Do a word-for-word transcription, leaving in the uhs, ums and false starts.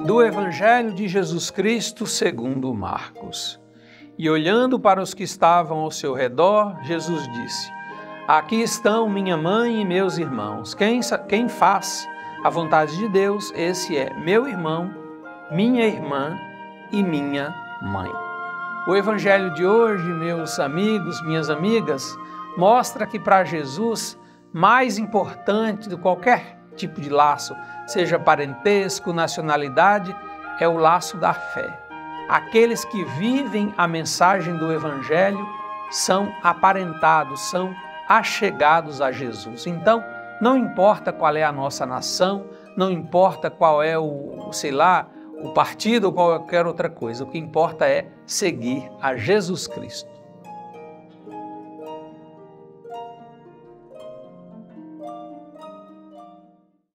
Do Evangelho de Jesus Cristo segundo Marcos. E olhando para os que estavam ao seu redor, Jesus disse: Aqui estão minha mãe e meus irmãos. Quem, quem faz a vontade de Deus, esse é meu irmão, minha irmã e minha mãe. O Evangelho de hoje, meus amigos, minhas amigas, mostra que para Jesus, mais importante do que qualquer tipo de laço, seja parentesco, nacionalidade, é o laço da fé. Aqueles que vivem a mensagem do Evangelho são aparentados, são achegados a Jesus. Então, não importa qual é a nossa nação, não importa qual é o, sei lá, o partido ou qualquer outra coisa, o que importa é seguir a Jesus Cristo.